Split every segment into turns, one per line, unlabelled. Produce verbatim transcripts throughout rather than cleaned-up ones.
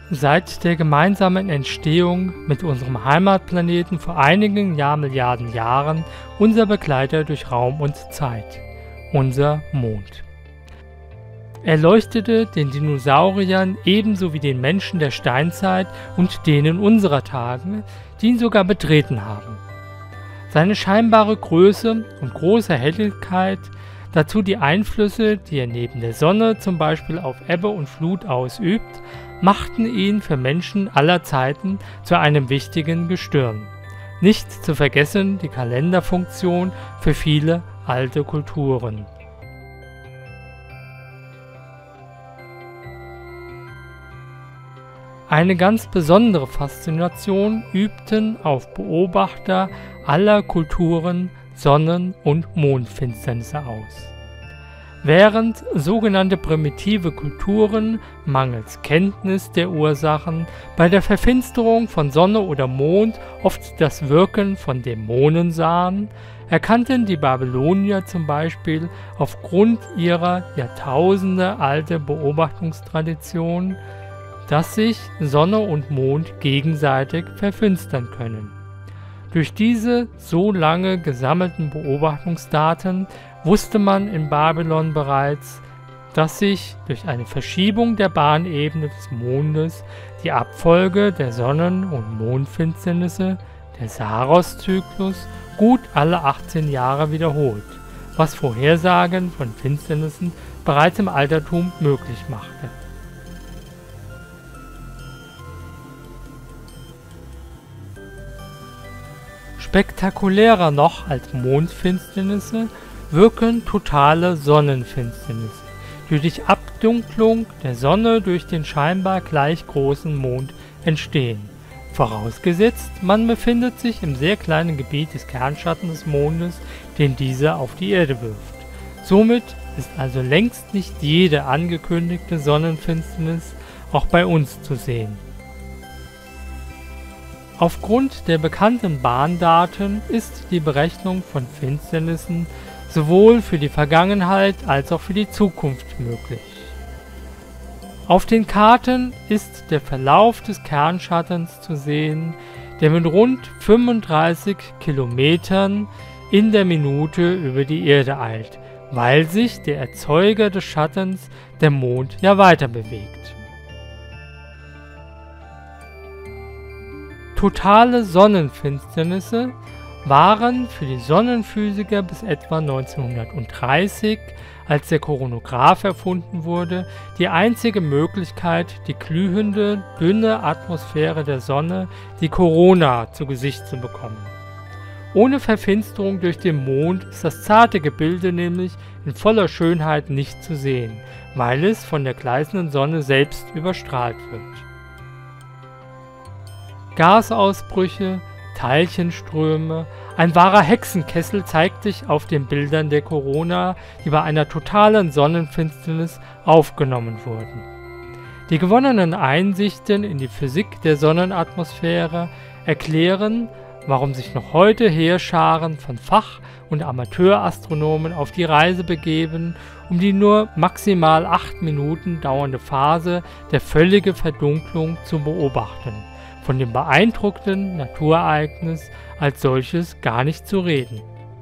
Seit der gemeinsamen Entstehung mit unserem Heimatplaneten vor einigen Jahrmilliarden Jahren unser Begleiter durch Raum und Zeit, unser Mond. Er leuchtete den Dinosauriern ebenso wie den Menschen der Steinzeit und denen unserer Tage, die ihn sogar betreten haben. Seine scheinbare Größe und große Helligkeit, dazu die Einflüsse, die er neben der Sonne zum Beispiel auf Ebbe und Flut ausübt, machten ihn für Menschen aller Zeiten zu einem wichtigen Gestirn. Nicht zu vergessen die Kalenderfunktion für viele alte Kulturen. Eine ganz besondere Faszination übten auf Beobachter aller Kulturen Sonnen- und Mondfinsternisse aus. Während sogenannte primitive Kulturen mangels Kenntnis der Ursachen bei der Verfinsterung von Sonne oder Mond oft das Wirken von Dämonen sahen, erkannten die Babylonier zum Beispiel aufgrund ihrer Jahrtausende alte Beobachtungstradition, dass sich Sonne und Mond gegenseitig verfinstern können. Durch diese so lange gesammelten Beobachtungsdaten wusste man in Babylon bereits, dass sich durch eine Verschiebung der Bahnebene des Mondes die Abfolge der Sonnen- und Mondfinsternisse, der Saros-Zyklus, gut alle achtzehn Jahre wiederholt, was Vorhersagen von Finsternissen bereits im Altertum möglich machte. Spektakulärer noch als Mondfinsternisse wirken totale Sonnenfinsternisse, die durch Abdunklung der Sonne durch den scheinbar gleich großen Mond entstehen, vorausgesetzt man befindet sich im sehr kleinen Gebiet des Kernschattens des Mondes, den dieser auf die Erde wirft. Somit ist also längst nicht jede angekündigte Sonnenfinsternis auch bei uns zu sehen. Aufgrund der bekannten Bahndaten ist die Berechnung von Finsternissen sowohl für die Vergangenheit als auch für die Zukunft möglich. Auf den Karten ist der Verlauf des Kernschattens zu sehen, der mit rund fünfunddreißig Kilometern in der Minute über die Erde eilt, weil sich der Erzeuger des Schattens, der Mond, ja weiter bewegt. Totale Sonnenfinsternisse waren für die Sonnenphysiker bis etwa neunzehnhundertdreißig, als der Koronograph erfunden wurde, die einzige Möglichkeit, die glühende, dünne Atmosphäre der Sonne, die Corona, zu Gesicht zu bekommen. Ohne Verfinsterung durch den Mond ist das zarte Gebilde nämlich in voller Schönheit nicht zu sehen, weil es von der gleißenden Sonne selbst überstrahlt wird. Gasausbrüche, Teilchenströme, ein wahrer Hexenkessel zeigt sich auf den Bildern der Corona, die bei einer totalen Sonnenfinsternis aufgenommen wurden. Die gewonnenen Einsichten in die Physik der Sonnenatmosphäre erklären, warum sich noch heute Heerscharen von Fach- und Amateurastronomen auf die Reise begeben, um die nur maximal acht Minuten dauernde Phase der völligen Verdunklung zu beobachten. Von dem beeindruckenden Naturereignis als solches gar nicht zu reden.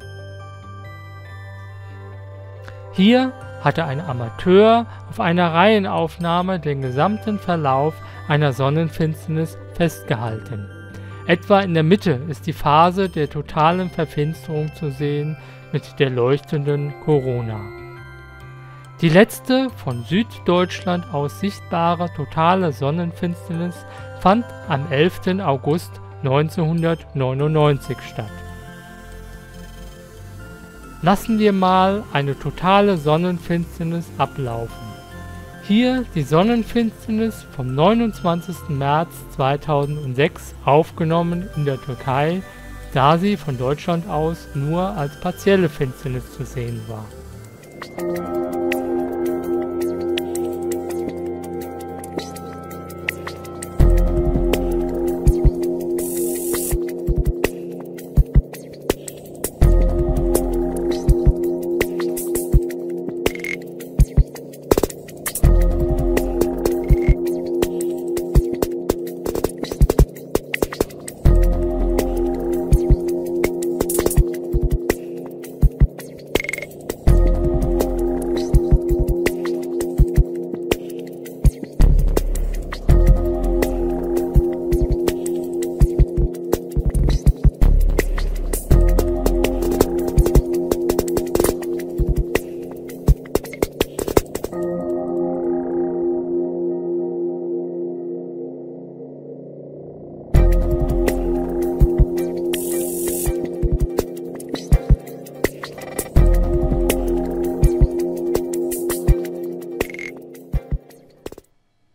Hier hatte ein Amateur auf einer Reihenaufnahme den gesamten Verlauf einer Sonnenfinsternis festgehalten. Etwa in der Mitte ist die Phase der totalen Verfinsterung zu sehen mit der leuchtenden Corona. Die letzte von Süddeutschland aus sichtbare totale Sonnenfinsternis fand am elften August neunzehnhundertneunundneunzig statt. Lassen wir mal eine totale Sonnenfinsternis ablaufen. Hier die Sonnenfinsternis vom neunundzwanzigsten März zweitausendsechs, aufgenommen in der Türkei, da sie von Deutschland aus nur als partielle Finsternis zu sehen war.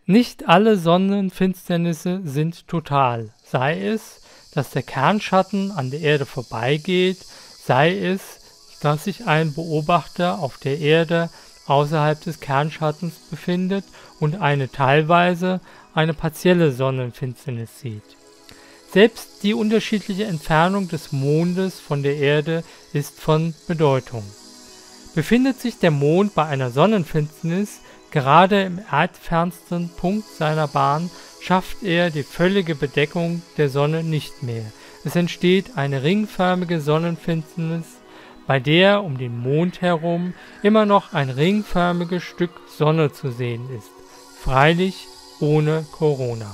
Nicht alle Sonnenfinsternisse sind total, sei es, dass der Kernschatten an der Erde vorbeigeht, sei es, dass sich ein Beobachter auf der Erde außerhalb des Kernschattens befindet und eine teilweise eine partielle Sonnenfinsternis sieht. Selbst die unterschiedliche Entfernung des Mondes von der Erde ist von Bedeutung. Befindet sich der Mond bei einer Sonnenfinsternis gerade im erdfernsten Punkt seiner Bahn, schafft er die völlige Bedeckung der Sonne nicht mehr. Es entsteht eine ringförmige Sonnenfinsternis, bei der um den Mond herum immer noch ein ringförmiges Stück Sonne zu sehen ist, freilich ohne Corona.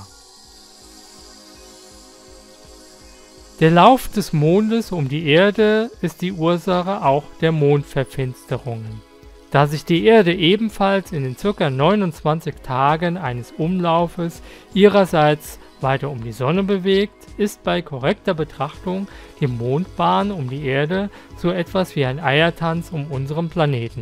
Der Lauf des Mondes um die Erde ist die Ursache auch der Mondverfinsterungen. Da sich die Erde ebenfalls in den ca. neunundzwanzig Tagen eines Umlaufes ihrerseits weiter um die Sonne bewegt, ist bei korrekter Betrachtung die Mondbahn um die Erde so etwas wie ein Eiertanz um unseren Planeten.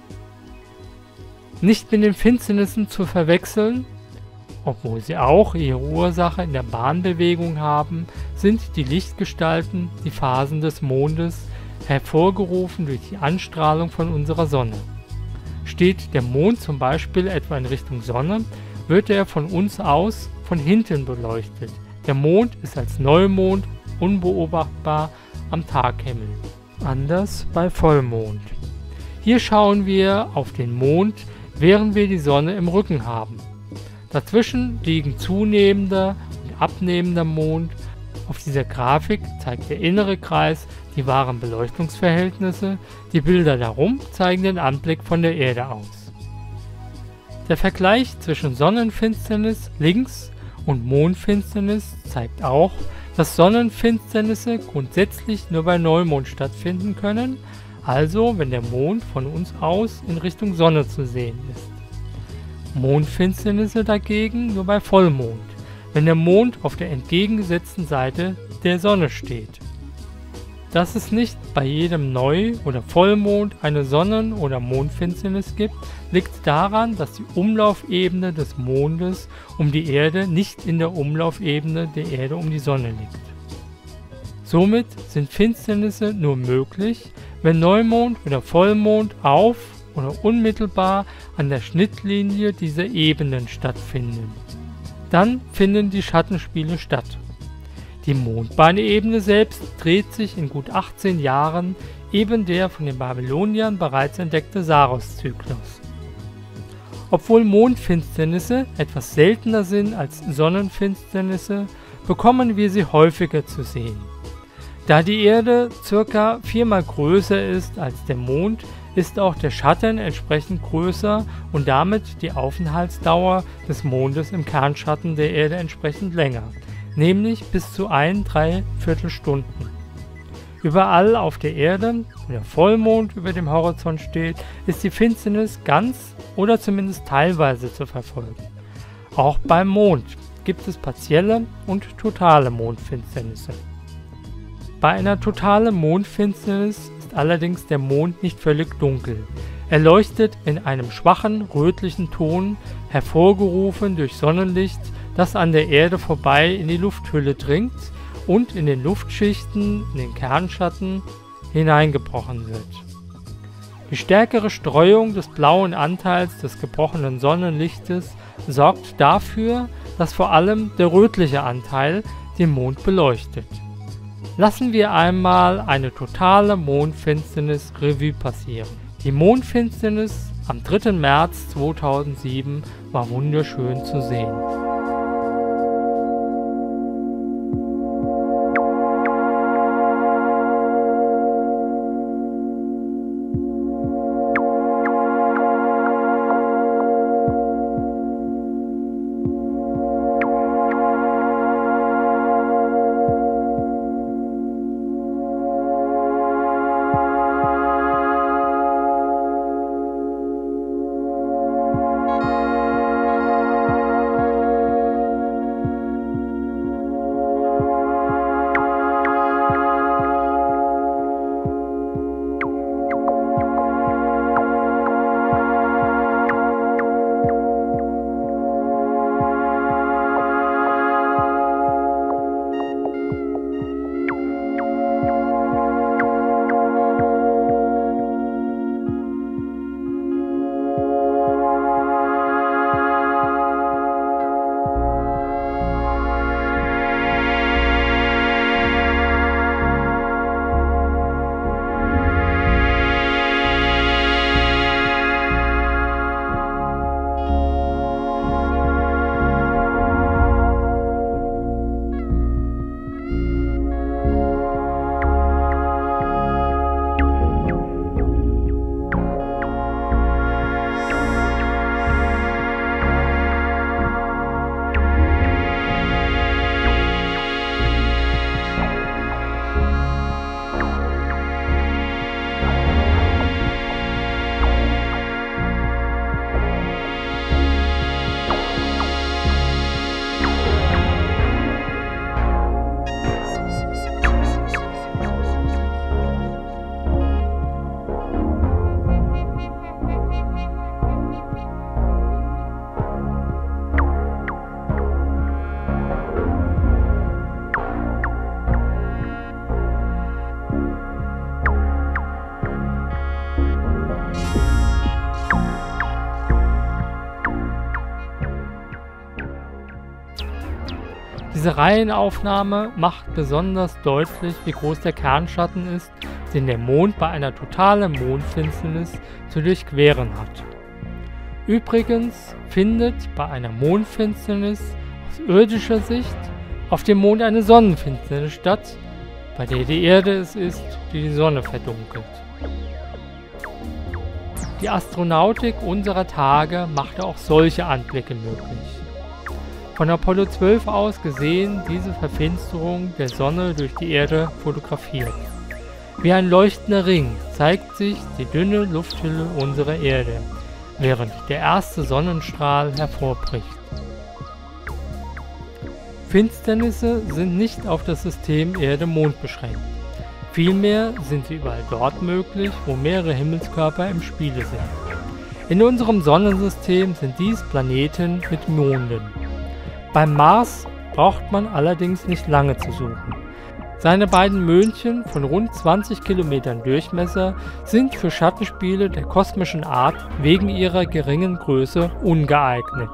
Nicht mit den Finsternissen zu verwechseln, obwohl sie auch ihre Ursache in der Bahnbewegung haben, sind die Lichtgestalten, die Phasen des Mondes, hervorgerufen durch die Anstrahlung von unserer Sonne. Steht der Mond zum Beispiel etwa in Richtung Sonne, wird er von uns aus von hinten beleuchtet. Der Mond ist als Neumond unbeobachtbar am Taghimmel. Anders bei Vollmond. Hier schauen wir auf den Mond, während wir die Sonne im Rücken haben. Dazwischen liegen zunehmender und abnehmender Mond. Auf dieser Grafik zeigt der innere Kreis die wahren Beleuchtungsverhältnisse, die Bilder darum zeigen den Anblick von der Erde aus. Der Vergleich zwischen Sonnenfinsternis links und Mondfinsternis zeigt auch, dass Sonnenfinsternisse grundsätzlich nur bei Neumond stattfinden können, also wenn der Mond von uns aus in Richtung Sonne zu sehen ist. Mondfinsternisse dagegen nur bei Vollmond, wenn der Mond auf der entgegengesetzten Seite der Sonne steht. Dass es nicht bei jedem Neu- oder Vollmond eine Sonnen- oder Mondfinsternis gibt, liegt daran, dass die Umlaufebene des Mondes um die Erde nicht in der Umlaufebene der Erde um die Sonne liegt. Somit sind Finsternisse nur möglich, wenn Neumond oder Vollmond auf oder unmittelbar an der Schnittlinie dieser Ebenen stattfinden. Dann finden die Schattenspiele statt. Die Mondbahnebene selbst dreht sich in gut achtzehn Jahren, eben der von den Babyloniern bereits entdeckte Saros-Zyklus. Obwohl Mondfinsternisse etwas seltener sind als Sonnenfinsternisse, bekommen wir sie häufiger zu sehen. Da die Erde ca. viermal größer ist als der Mond, ist auch der Schatten entsprechend größer und damit die Aufenthaltsdauer des Mondes im Kernschatten der Erde entsprechend länger, nämlich bis zu ein Dreiviertel Stunden. Überall auf der Erde, wo der Vollmond über dem Horizont steht, ist die Finsternis ganz oder zumindest teilweise zu verfolgen. Auch beim Mond gibt es partielle und totale Mondfinsternisse. Bei einer totalen Mondfinsternis ist allerdings der Mond nicht völlig dunkel. Er leuchtet in einem schwachen rötlichen Ton, hervorgerufen durch Sonnenlicht, das an der Erde vorbei in die Lufthülle dringt und in den Luftschichten, in den Kernschatten hineingebrochen wird. Die stärkere Streuung des blauen Anteils des gebrochenen Sonnenlichtes sorgt dafür, dass vor allem der rötliche Anteil den Mond beleuchtet. Lassen wir einmal eine totale Mondfinsternis Revue passieren. Die Mondfinsternis am dritten März zweitausendsieben war wunderschön zu sehen. Diese Reihenaufnahme macht besonders deutlich, wie groß der Kernschatten ist, den der Mond bei einer totalen Mondfinsternis zu durchqueren hat. Übrigens findet bei einer Mondfinsternis aus irdischer Sicht auf dem Mond eine Sonnenfinsternis statt, bei der die Erde es ist, die die Sonne verdunkelt. Die Astronautik unserer Tage machte auch solche Anblicke möglich. Von Apollo zwölf aus gesehen diese Verfinsterung der Sonne durch die Erde fotografiert. Wie ein leuchtender Ring zeigt sich die dünne Lufthülle unserer Erde, während der erste Sonnenstrahl hervorbricht. Finsternisse sind nicht auf das System Erde-Mond beschränkt. Vielmehr sind sie überall dort möglich, wo mehrere Himmelskörper im Spiele sind. In unserem Sonnensystem sind dies Planeten mit Monden. Beim Mars braucht man allerdings nicht lange zu suchen. Seine beiden Möndchen von rund zwanzig Kilometern Durchmesser sind für Schattenspiele der kosmischen Art wegen ihrer geringen Größe ungeeignet.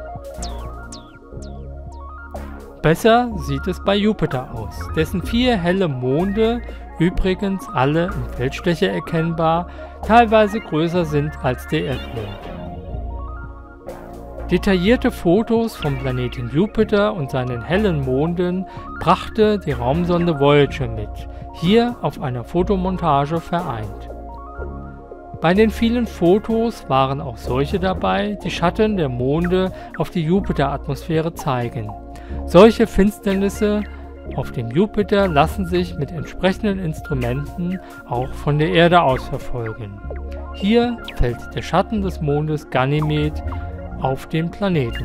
Besser sieht es bei Jupiter aus, dessen vier helle Monde, übrigens alle im Feldstecher erkennbar, teilweise größer sind als der Erdmond. Detaillierte Fotos vom Planeten Jupiter und seinen hellen Monden brachte die Raumsonde Voyager mit, hier auf einer Fotomontage vereint. Bei den vielen Fotos waren auch solche dabei, die Schatten der Monde auf die Jupiteratmosphäre zeigen. Solche Finsternisse auf dem Jupiter lassen sich mit entsprechenden Instrumenten auch von der Erde aus verfolgen. Hier fällt der Schatten des Mondes Ganymed auf den Planeten.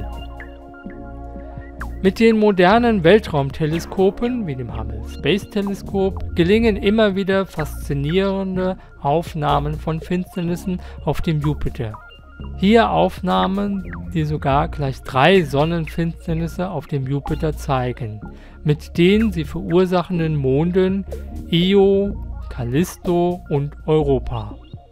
Mit den modernen Weltraumteleskopen wie dem Hubble Space Teleskop gelingen immer wieder faszinierende Aufnahmen von Finsternissen auf dem Jupiter. Hier Aufnahmen, die sogar gleich drei Sonnenfinsternisse auf dem Jupiter zeigen, mit den sie verursachenden Monden Io, Callisto und Europa.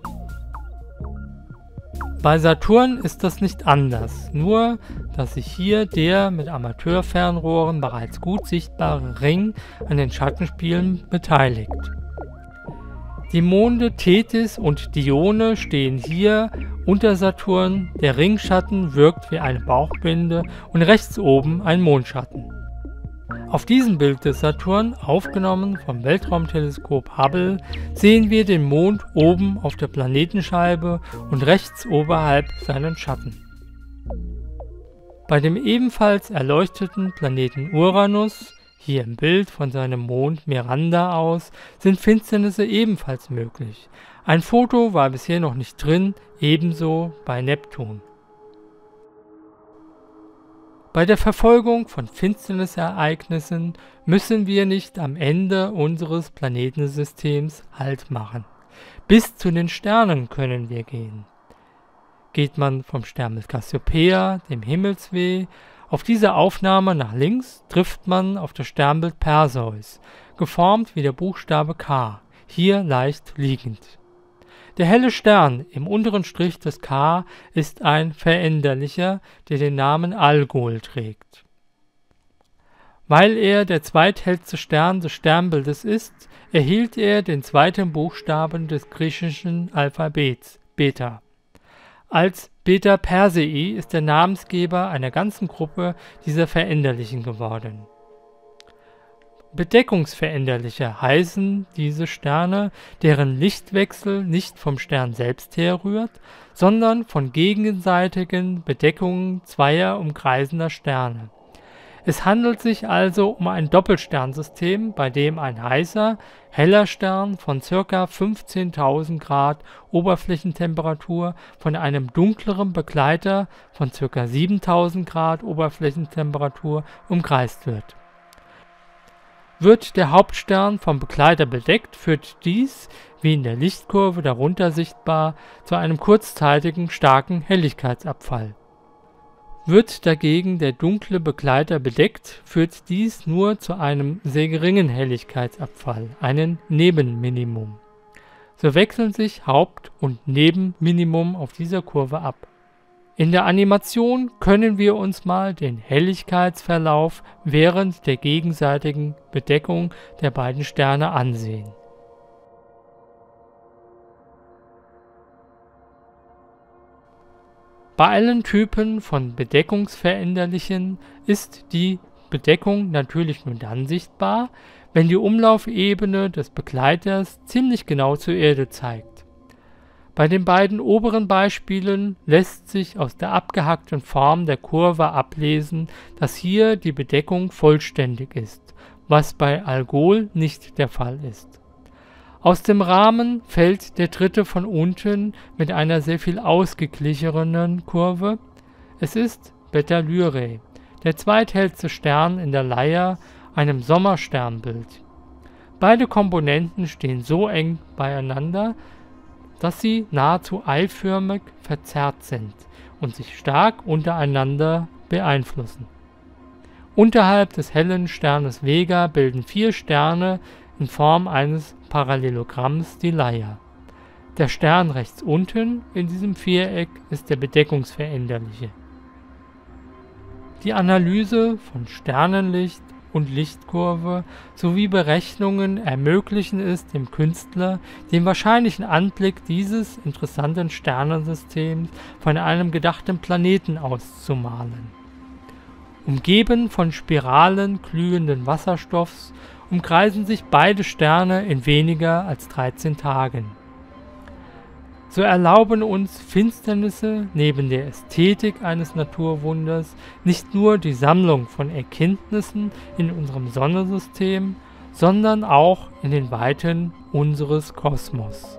Bei Saturn ist das nicht anders, nur dass sich hier der mit Amateurfernrohren bereits gut sichtbare Ring an den Schattenspielen beteiligt. Die Monde Tethys und Dione stehen hier unter Saturn, der Ringschatten wirkt wie eine Bauchbinde und rechts oben ein Mondschatten. Auf diesem Bild des Saturn, aufgenommen vom Weltraumteleskop Hubble, sehen wir den Mond oben auf der Planetenscheibe und rechts oberhalb seinen Schatten. Bei dem ebenfalls erleuchteten Planeten Uranus, hier im Bild von seinem Mond Miranda aus, sind Finsternisse ebenfalls möglich. Ein Foto war bisher noch nicht drin, ebenso bei Neptun. Bei der Verfolgung von Finsternisereignissen müssen wir nicht am Ende unseres Planetensystems Halt machen. Bis zu den Sternen können wir gehen. Geht man vom Sternbild Cassiopeia, dem Himmelsweh, auf diese Aufnahme nach links trifft man auf das Sternbild Perseus, geformt wie der Buchstabe K, hier leicht liegend. Der helle Stern im unteren Strich des K ist ein veränderlicher, der den Namen Algol trägt. Weil er der zweithellste Stern des Sternbildes ist, erhielt er den zweiten Buchstaben des griechischen Alphabets, Beta. Als Beta Persei ist der Namensgeber einer ganzen Gruppe dieser Veränderlichen geworden. Bedeckungsveränderliche heißen diese Sterne, deren Lichtwechsel nicht vom Stern selbst herrührt, sondern von gegenseitigen Bedeckungen zweier umkreisender Sterne. Es handelt sich also um ein Doppelsternsystem, bei dem ein heißer, heller Stern von ca. fünfzehntausend Grad Oberflächentemperatur von einem dunkleren Begleiter von ca. siebentausend Grad Oberflächentemperatur umkreist wird. Wird der Hauptstern vom Begleiter bedeckt, führt dies, wie in der Lichtkurve darunter sichtbar, zu einem kurzzeitigen starken Helligkeitsabfall. Wird dagegen der dunkle Begleiter bedeckt, führt dies nur zu einem sehr geringen Helligkeitsabfall, einem Nebenminimum. So wechseln sich Haupt- und Nebenminimum auf dieser Kurve ab. In der Animation können wir uns mal den Helligkeitsverlauf während der gegenseitigen Bedeckung der beiden Sterne ansehen. Bei allen Typen von Bedeckungsveränderlichen ist die Bedeckung natürlich nur dann sichtbar, wenn die Umlaufebene des Begleiters ziemlich genau zur Erde zeigt. Bei den beiden oberen Beispielen lässt sich aus der abgehackten Form der Kurve ablesen, dass hier die Bedeckung vollständig ist, was bei Algol nicht der Fall ist. Aus dem Rahmen fällt der dritte von unten mit einer sehr viel ausgeglichenen Kurve. Es ist Beta Lyrae, der zweithellste Stern in der Leier, einem Sommersternbild. Beide Komponenten stehen so eng beieinander, dass sie nahezu eiförmig verzerrt sind und sich stark untereinander beeinflussen. Unterhalb des hellen Sternes Vega bilden vier Sterne in Form eines Parallelogramms die Leier. Der Stern rechts unten in diesem Viereck ist der bedeckungsveränderliche. Die Analyse von Sternenlicht und Lichtkurve sowie Berechnungen ermöglichen es dem Künstler, den wahrscheinlichen Anblick dieses interessanten Sternensystems von einem gedachten Planeten auszumalen. Umgeben von Spiralen glühenden Wasserstoffs umkreisen sich beide Sterne in weniger als dreizehn Tagen. So erlauben uns Finsternisse neben der Ästhetik eines Naturwunders nicht nur die Sammlung von Erkenntnissen in unserem Sonnensystem, sondern auch in den Weiten unseres Kosmos.